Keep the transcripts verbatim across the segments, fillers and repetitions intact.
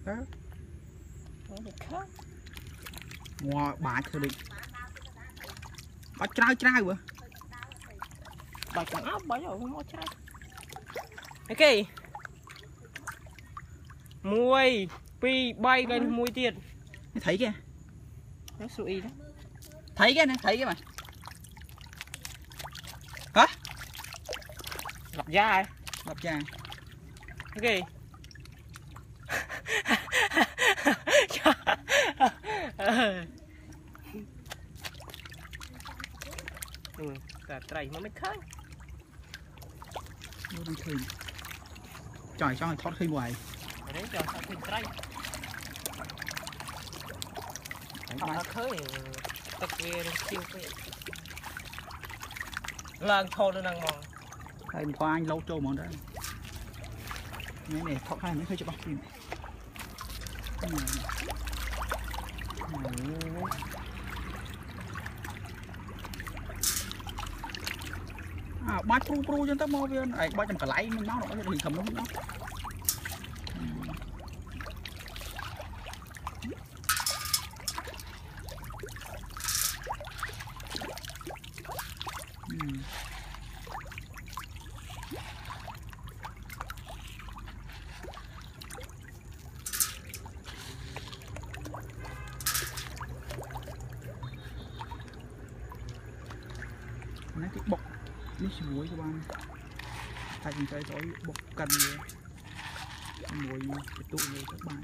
cá wow bà thưa đi bắt trai trai vừa bà chẳng áp bà rồi không có trai ok mùi pi bay gần mùi tiền thấy kìa nó sụi đó thấy cái này thấy cái mà hả gặp da gặp da ok ừ cả trầy mà mới khơi nó khơi trời cho thoát khơi ngoài đấy cho sao khơi trầy họ khơi tật về chiêu cái lần thô nó đang mòn đây một anh lâu trâu món đó này này thoát hai mới khơi cho bọc phim à ba pru pru cho tao mua viên ấy ba trăm cả lấy mình máu nó thì cầm nó nó nó cái bọc nước muối các bạn thay mình chơi tối bọc cần rồi muối cái tụ này các bạn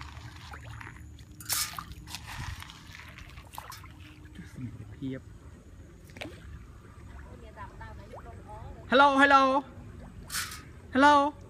hiệp hello hello hello